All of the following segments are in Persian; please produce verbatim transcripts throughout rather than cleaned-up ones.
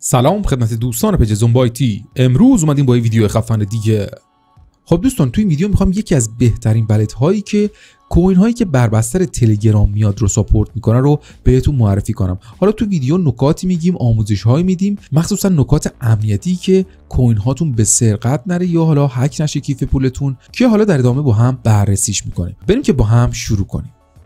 سلام خدمت دوستان پیج زومبایتی. امروز اومدیم با یه ویدیو خفن دیگه. خب دوستان تو این ویدیو میخوام یکی از بهترین والت هایی که کوین هایی که بر بستر تلگرام میاد رو ساپورت میکنه رو بهتون معرفی کنم. حالا تو ویدیو نکاتی میگیم، آموزش هایی میدیم، مخصوصا نکات امنیتی که کوین هاتون به سرقت نره یا حالا هک نشه کیف پولتون، که حالا در ادامه با هم بررسیش میکنیم. بریم که با هم شروع کنیم.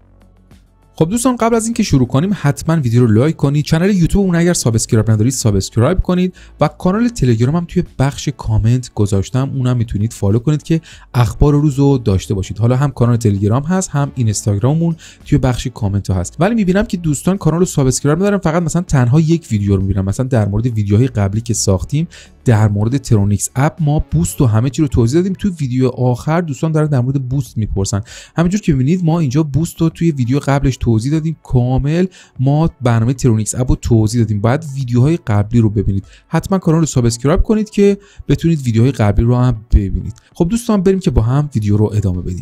خب دوستان قبل از اینکه شروع کنیم حتما ویدیو رو لایک کنید، کانال یوتیوب اون اگر سابسکرایب ندارید سابسکرایب کنید و کانال تلگرام هم توی بخش کامنت گذاشتم، اونم میتونید فالو کنید که اخبار روز رو داشته باشید. حالا هم کانال تلگرام هست هم اینستاگراممون توی بخش کامنت ها هست. ولی میبینم که دوستان کانال رو سابسکرایب ندارن، فقط مثلا تنها یک ویدیو رو میبینم. مثلا در مورد ویدیوهای قبلی که ساختیم در مورد ترونیکس اپ ما بوست و همه چی رو توضیح دادیم. توی ویدیو آخر دوستان دارن در مورد بوست میپرسن. همینجور که میبینید ما اینجا بوست رو توی ویدیو قبلش توضیح دادیم، کامل ما برنامه ترونیکس اپ رو توضیح دادیم. باید ویدیوهای قبلی رو ببینید. حتما کانال رو سابسکرایب کنید که بتونید ویدیوهای قبلی رو هم ببینید. خب دوستان بریم که با هم ویدیو رو ادامه بدیم.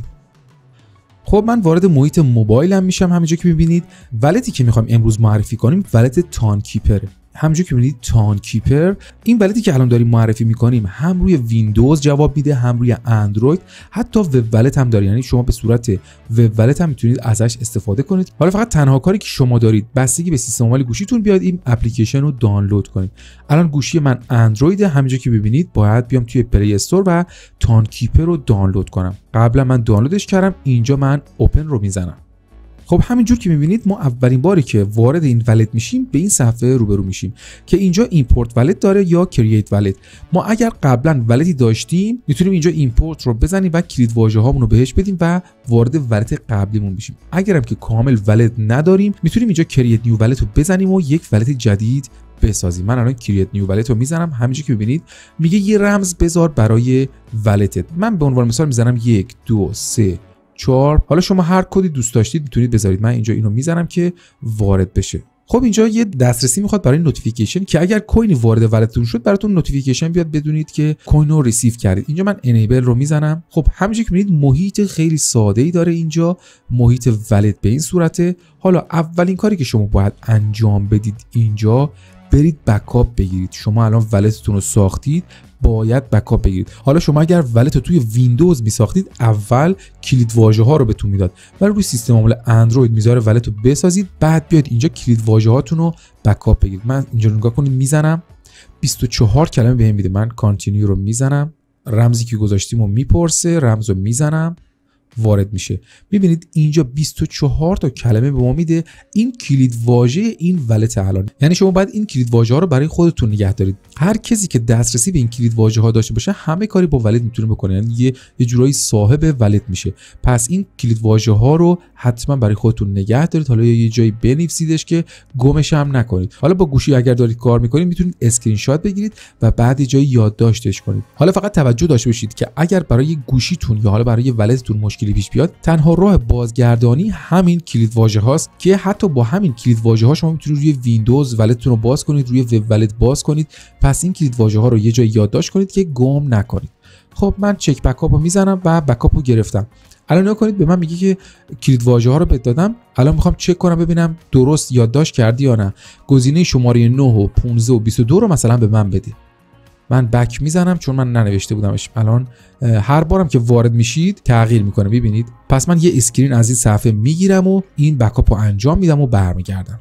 خب من وارد محیط موبایلم میشم. همینجا که میبینید ولتی که میخوایم امروز معرفی کنیم ولت تانکیپره. همونجوری که می‌بینید تانکیپر، این ولتی که الان داریم معرفی می‌کنیم هم روی ویندوز جواب میده هم روی اندروید، حتی وب ولت هم داره. یعنی شما به صورت وب ولت هم میتونید ازش استفاده کنید. حالا فقط تنها کاری که شما دارید بستگی به سیستم عامل گوشیتون بیاد این اپلیکیشن رو دانلود کنید. الان گوشی من اندروید، همینجا که ببینید باید بیام توی پلی استور و تانکیپر رو دانلود کنم. قبلا من دانلودش کردم، اینجا من اوپن رو میزنم. خب همینجور که میبینید ما اولین باری که وارد این ولت میشیم به این صفحه روبرو میشیم که اینجا ایمپورت ولت داره یا کرییت ولت. ما اگر قبلا ولتی داشتیم میتونیم اینجا ایمپورت رو بزنیم و کلید واژه هامون رو بهش بدیم و وارد ولت قبلیمون بشیم. اگرم که کامل ولت نداریم میتونیم اینجا کرییت نیو ولت رو بزنیم و یک ولت جدید بسازیم. من الان کرییت نیو ولت رو میزنم. همینجوری که میبینید میگه یه رمز بذار برای ولتت. من به عنوان مثال میزنم یک دو سه چهار. حالا شما هر کدی دوست داشتید میتونید بذارید. من اینجا اینو میزنم که وارد بشه. خب اینجا یه دسترسی میخواد برای نوتیفیکیشن که اگر کوینی وارد ولتتون شد براتون نوتیفیکیشن بیاد بدونید که کوین رو ریسیو کردید. اینجا من انیبل رو میزنم. خب همینجوری که میبینید محیط خیلی ساده ای داره. اینجا محیط ولت به این صورته. حالا اولین کاری که شما باید انجام بدید اینجا برید بکاپ بگیرید. شما الان ولتتون رو ساختید، باید بکاپ بگیرید. حالا شما اگر ولت رو توی ویندوز می ساختید اول کلید واژه ها رو بهتون میداد، ولی روی سیستم عامل اندروید میذاره ولت رو بسازید، بعد بیاید اینجا کلید واژه هاتون رو بکاپ بگیرید. من اینجا نگاه کنید میزنم بیست و چهار کلمه بهم میده. من کانتینیو رو میزنم، رمزی که گذاشتیم رو میپرسه، رمز رو میزنم، وارد میشه. میبینید اینجا بیست و چهار تا کلمه به ما میده. این کلید واژه این ولت الان. یعنی شما باید این کلید واژه ها رو برای خودتون نگه دارید. هر کسی که دسترسی به این کلید واژه ها داشته باشه همه کاری با ولت میتونه بکنه. یعنی یه یه جورایی صاحب ولت میشه. پس این کلید واژه ها رو حتما برای خودتون نگه دارید. حالا یه جایی بنویسیدش که گمش هم نکنید. حالا با گوشی اگر دارید کار میکنید میتونید اسکرین شات بگیرید و بعد یه جایی یادداشتش کنید. حالا فقط توجه داشته باشید که اگر برای گوشیتون یا حالا برای ولتتون مشکل پیش بیاد، تنها راه بازگردانی همین کلید واژه هاست که حتی با همین کلید واژه ها شما میتونید روی ویندوز ولتتون رو باز کنید، روی وب ولت باز کنید. پس این کلید واژه ها رو یه جایی یادداشت کنید که گم نکنید. خب من چک بکاپ رو میزنم و بکاپ رو گرفتم. الان نگاه کنید به من میگه که کلید واژه ها رو بهت دادم. الان میخوام چک کنم ببینم درست یادداشت کردی یا نه. گزینه شماره نه و پانزده و بیست و دو رو مثلا به من بده. من بک میزنم چون من ننوشته بودمش. الان هر بارم که وارد میشید تغییر میکنه، ببینید. پس من یه اسکرین از این صفحه میگیرم و این بکاپ رو انجام میدم و برمیگردم.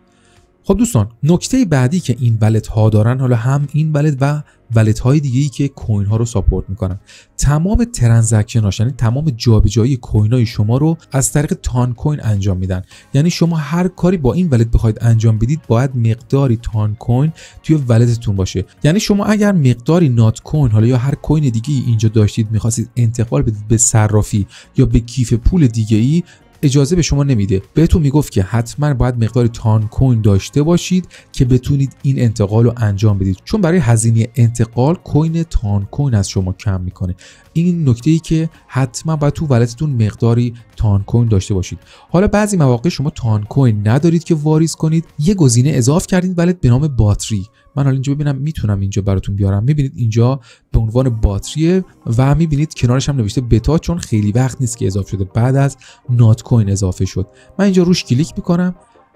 خب دوستان نکته بعدی که این ولت ها دارن، حالا هم این ولت و ولت های دیگه ای که کوین ها رو ساپورت میکنن، تمام ترانزکشن هاش یعنی تمام جابجایی کوین های شما رو از طریق تان کوین انجام میدن. یعنی شما هر کاری با این ولت بخواید انجام بدید باید مقداری تان کوین توی ولتتون باشه. یعنی شما اگر مقداری نات کوین حالا یا هر کوین دیگه ای اینجا داشتید میخواستید انتقال بدید به صرافی یا به کیف پول دیگه ای، اجازه به شما نمیده. بهتون میگفت که حتما باید مقدار تان کوین داشته باشید که بتونید این انتقال رو انجام بدید، چون برای هزینه انتقال کوین تان کوین از شما کم میکنه. این نکته ای که حتما باید تو ولتتون مقداری تان کوین داشته باشید. حالا بعضی مواقع شما تان کوین ندارید که واریز کنید، یه گزینه اضافه کردید ولت به نام باتری. من حالا اینجا ببینم میتونم اینجا براتون بیارم. میبینید اینجا به عنوان باتریه و میبینید کنارش هم نوشته بتا، چون خیلی وقت نیست که اضافه شده، بعد از نات کوین اضافه شد. من اینجا روش کلیک میکنم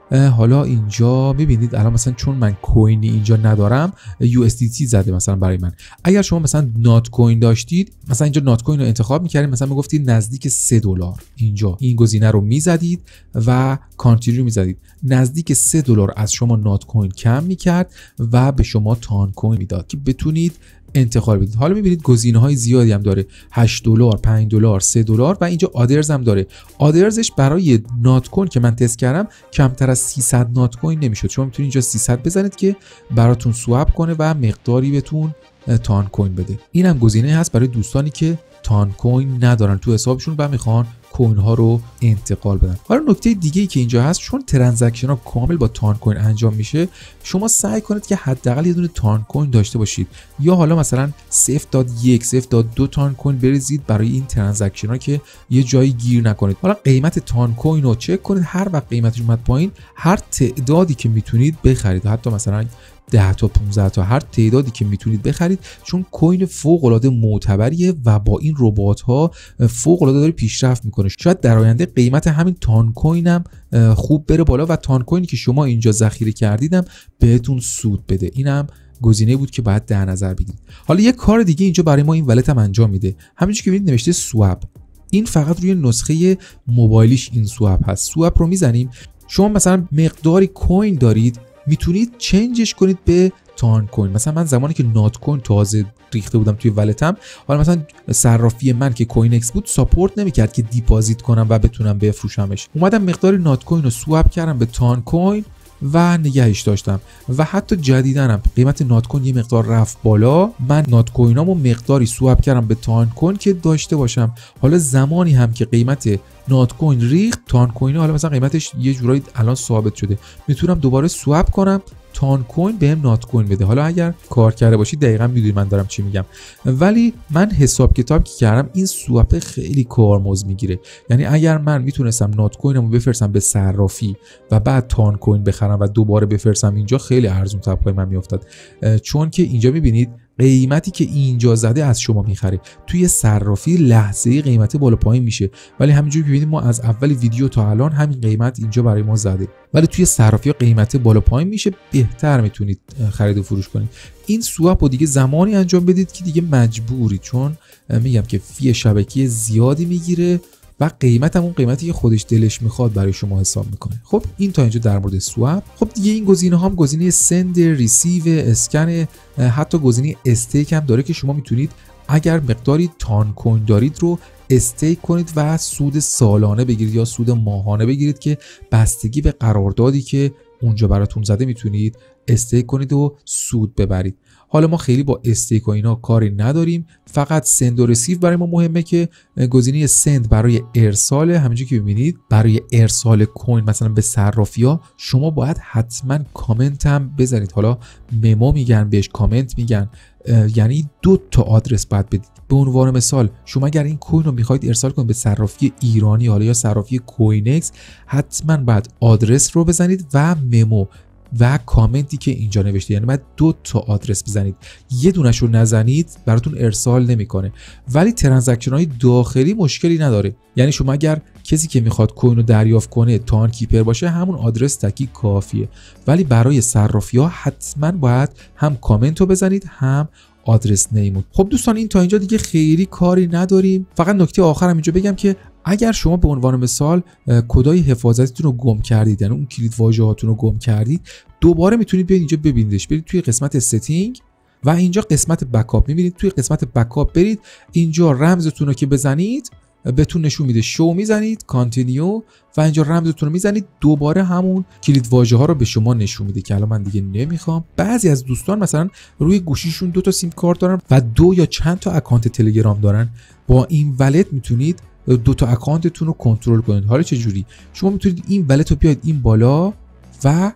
حالا اینجا میبینید الان مثلا چون من کوینی اینجا ندارم یو اس دی تی زده مثلا برای من. اگر شما مثلا نات کوین داشتید، مثلا اینجا نات کوین رو انتخاب میکردید، مثلا میگفتید نزدیک سه دلار، اینجا این گزینه رو میزدید و کانتینیو میزدید، نزدیک سه دلار از شما نات کوین کم میکرد و به شما تان کوین میداد که بتونید انتقال بدید. حالا میبینید گزینه های زیادی هم داره، هشت دلار، پنج دلار، سه دلار و اینجا آدرز هم داره. آدرزش برای نات کوین که من تست کردم کمتر از سیصد نات کوین نمیشد. شما میتونید اینجا سیصد بزنید که براتون سواب کنه و مقداری بهتون تان کوین بده. این هم گزینه هست برای دوستانی که تان کوین ندارن تو حسابشون و میخوان کوین ها رو انتقال بدن. حالا نکته دیگه ای که اینجا هست، چون ترانزکشن ها کامل با تان کوین انجام میشه، شما سعی کنید که حداقل یه دونه تان کوین داشته باشید، یا حالا مثلا صفر ممیز یک صفر ممیز دو تان کوین بریزید برای این ترانزکشن ها که یه جایی گیر نکنید. حالا قیمت تان کوین رو چک کنید، هر وقت قیمتش اومد پایین هر تعدادی که میتونید بخرید، حتی مثلا ده تا پانزده تا، هر تعدادی که میتونید بخرید، چون کوین فوق العاده معتبریه و با این ربات ها فوق العاده داره پیشرفت میکنه. شاید در آینده قیمت همین تان کوین هم خوب بره بالا و تان کوینی که شما اینجا ذخیره کردیدم بهتون سود بده. اینم گزینه بود که باید در نظر بگیرید. حالا یک کار دیگه اینجا برای ما این ولت هم انجام میده، همینجوری که ببینید نوشته سواب. این فقط روی نسخه موبایلیش این سواب هست. سواب رو میزنیم، شما مثلا مقداری کوین دارید میتونید چنجش کنید به تان کوین. مثلا من زمانی که نات کوین تازه ریخته بودم توی ولتم، حالا مثلا صرافی من که کوین اکس بود ساپورت نمیکرد که دیپازیت کنم و بتونم بفروشمش، اومدم مقدار نات کوین رو سواب کردم به تان کوین و نگهش داشتم. و حتی جدیدنم قیمت نات کوین یه مقدار رفت بالا، من نات کوینامو مقداری سواب کردم به تان کوین که داشته باشم. حالا زمانی هم که قیمت نات کوین ریخت، تان کوین حالا مثلا قیمتش یه جورایی الان ثابت شده، میتونم دوباره سواب کنم تان کوین بهم نات کوین بده. حالا اگر کار کرده باشید دقیقاً میدونید من دارم چی میگم. ولی من حساب کتاب که کردم این سواب خیلی کارمزد میگیره. یعنی اگر من میتونستم نات کوینمو بفرستم به صرافی و بعد تان کوین بخرم و دوباره بفرستم اینجا، خیلی ارزون تر پای من میافتاد. چون که اینجا میبینید قیمتی که اینجا زده از شما میخره، توی صرافی لحظه‌ای قیمت بالا پایین میشه، ولی همینجوری که ببینید ما از اول ویدیو تا الان همین قیمت اینجا برای ما زده، ولی توی صرافی قیمت بالا پایین میشه، بهتر میتونید خرید و فروش کنید. این سواب رو دیگه زمانی انجام بدید که دیگه مجبورید، چون میگم که فی شبکه زیادی میگیره و قیمت هم اون قیمتی که خودش دلش میخواد برای شما حساب میکنه. خب این تا اینجا در مورد سواب. خب دیگه این گزینه هم گزینه سند، ریسیو، اسکن، حتی گزینه استیک هم داره که شما میتونید اگر مقداری تان کوین دارید رو استیک کنید و سود سالانه بگیرید یا سود ماهانه بگیرید که بستگی به قراردادی که اونجا براتون زده میتونید استیک کنید و سود ببرید. حالا ما خیلی با استیک و اینا کاری نداریم، فقط سند و ریسیو برای ما مهمه که گزینه سند برای ارسال، همینجوری که می‌بینید برای ارسال کوین مثلا به صرافی‌ها شما باید حتما کامنت هم بزنید. حالا ممو میگن بهش، کامنت میگن، یعنی دو تا آدرس باید بدید. به عنوان مثال شما اگر این کوین رو میخواید ارسال کنید به صرافی ایرانی حالا یا صرافی کوین اکس، حتما باید آدرس رو بزنید و ممو و کامنتی که اینجا نوشته، یعنی باید دو تا آدرس بزنید، یه دونش رو نزنید براتون ارسال نمیکنه. ولی ترانزکشن های داخلی مشکلی نداره، یعنی شما اگر کسی که میخواد کوین رو دریافت کنه تان کیپر باشه همون آدرس تکی کافیه، ولی برای صرافی ها حتما باید هم کامنت رو بزنید هم آدرس نیمون. خب دوستان این تا اینجا دیگه خیلی کاری نداریم. فقط نکته آخرم اینجا بگم که اگر شما به عنوان مثال کدای حفاظتیتون رو گم کردید، یعنی اون کلید واژه‌هاتون رو گم کردید، دوباره میتونید بیاید اینجا ببینیدش. برید توی قسمت ستینگ و اینجا قسمت بکاپ میبینید. توی قسمت بکاپ برید، اینجا رمزتون رو که بزنید بهتون نشون میده، شو میزنید، کانتینیو و اینجا رمزتون رو میزنید، دوباره همون کلید واژه ها رو به شما نشون میده که الان من دیگه نمیخوام. بعضی از دوستان مثلا روی گوشیشون دو تا سیم کارت دارن و دو یا چند تا اکانت تلگرام دارن، با این ولت میتونید دو تا اکانتتون رو کنترل کنید. حالا چه جوری؟ شما میتونید این ولت رو بیاید این بالا و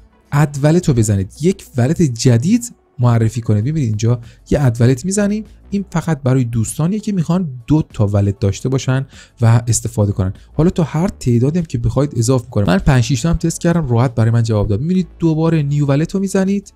اد ولت رو بزنید، یک ولت جدید معرفی کنید. ببینید اینجا یه اد ولت میزنیم، این فقط برای دوستانیه که میخوان دو تا ولت داشته باشن و استفاده کنن. حالا تا هر تعدادی هم که بخواید اضافه کنید. من پنج شش تا هم تست کردم، راحت برای من جواب داد. میبینید دوباره نیو ولت رو میزنید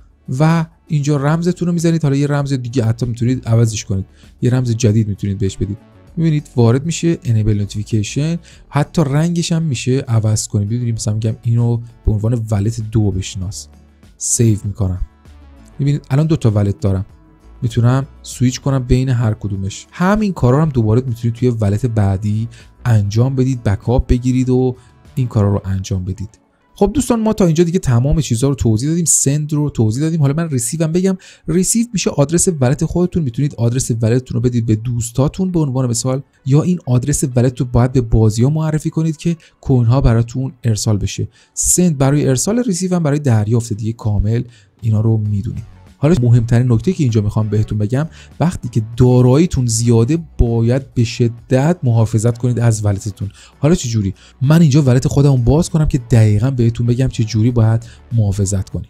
و اینجا رمزتون رو میزنید. حالا یه رمز دیگه حتی میتونید عوضش کنید، یه رمز جدید میتونید بهش بدید. میبینید وارد میشه enable notification، حتی رنگش هم میشه عوض کنید. ببینید مثلا میگم اینو به عنوان ولت دو بشناس، سیو میکنم. میبینید الان دو تا ولت دارم، میتونم سویچ کنم بین هر کدومش. همین کارا هم دوباره میتونید توی ولت بعدی انجام بدید، بکاپ بگیرید و این کارا رو انجام بدید. خب دوستان ما تا اینجا دیگه تمام چیزها رو توضیح دادیم، سند رو توضیح دادیم. حالا من ریسیو هم بگم. ریسیو میشه آدرس ولت خودتون، میتونید آدرس ولتتون رو بدید به دوستاتون به عنوان مثال، یا این آدرس ولت رو باید به بازی‌ها معرفی کنید که کوین ها براتون ارسال بشه. سند برای ارسال، ریسیو هم برای دریافت. دیگه کامل اینا رو میدونید. حالا مهمترین نکته که اینجا میخوام بهتون بگم، وقتی که داراییتون زیاده باید به شدت محافظت کنید از ولتتون. حالا چه جوری؟ من اینجا ولت خودمو باز کنم که دقیقاً بهتون بگم چه جوری باید محافظت کنید.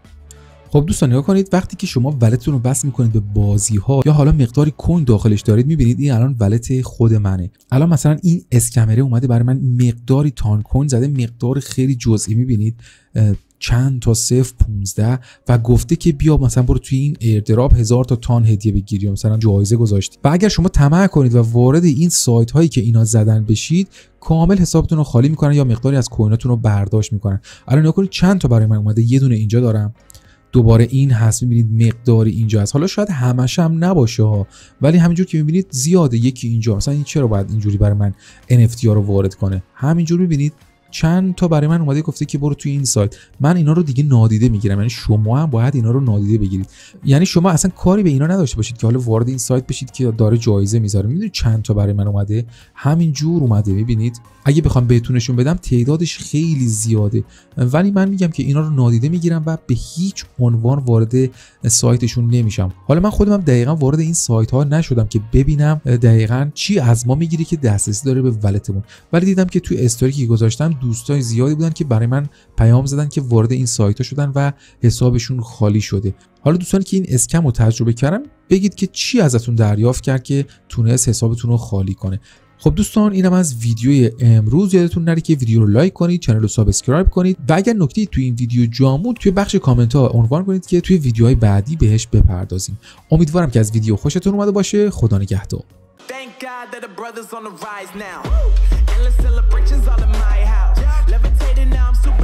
خب دوستان نگاه کنید، وقتی که شما ولتتون رو بس میکنید به بازی ها یا حالا مقداری کوین داخلش دارید، میبینید این الان ولت خود منه. الان مثلا این اسکمره اومده برای من مقداری تان کوین زده، مقدار خیلی جزئی، میبینید چند تا صفر پونزده، و گفته که بیا مثلا برو توی این ایردراپ هزار تا تان هدیه بگیری، مثلا جایزه گذاشتی. و اگر شما طمع کنید و وارد این سایت هایی که اینا زدن بشید، کامل حسابتون رو خالی میکنن یا مقداری از کویناتون رو برداشت میکنن. الان نگاه کنید چند تا برای من اومده، یه دونه اینجا دارم، دوباره این هست، میبینید مقداری اینجا هست. حالا شاید همش هم نباشه ها، ولی همینجور که میبینید زیاده. یکی اینجا مثلا، این چرا باید اینجوری برای من ان اف تی ها رو وارد کنه؟ همینجور میبینید چند تا برای من اومده گفته که برو توی این سایت. من اینا رو دیگه نادیده میگیرم، یعنی شما هم باید اینا رو نادیده بگیرید. یعنی شما اصلا کاری به اینا نداشته باشید که حالا وارد این سایت بشید که داره جایزه میذاره. میدونید چند تا برای من اومده؟ همین جور اومده. میبینید اگه بخوام بهتون نشون بدم تعدادش خیلی زیاده، ولی من میگم که اینا رو نادیده میگیرم و به هیچ عنوان وارد سایتشون نمیشم. حالا من خودم دقیقاً وارد این سایت ها نشدم که ببینم دقیقاً چی از ما میگیره که دسترسی داره به ولتمون، ولی دیدم که توی استوری که گذاشتم دوستای زیادی بودن که برای من پیام زدن که وارد این سایت ها شدن و حسابشون خالی شده. حالا دوستانی که این اسکم رو تجربه کردن، بگید که چی ازتون دریافت کرد که تونست حسابتون رو خالی کنه. خب دوستان اینم از ویدیوی امروز. یادتون نره که ویدیو رو لایک کنید، چنل رو سابسکرایب کنید و اگر نکته‌ای توی این ویدیو جا موند توی بخش کامنت ها عنوان کنید که توی ویدیوهای بعدی بهش بپردازیم. امیدوارم که از ویدیو خوشتون اومده باشه. خدا نگهدار. Thank God that the brothers on the rise now. Endless celebrations all in my house. Levitating now, I'm super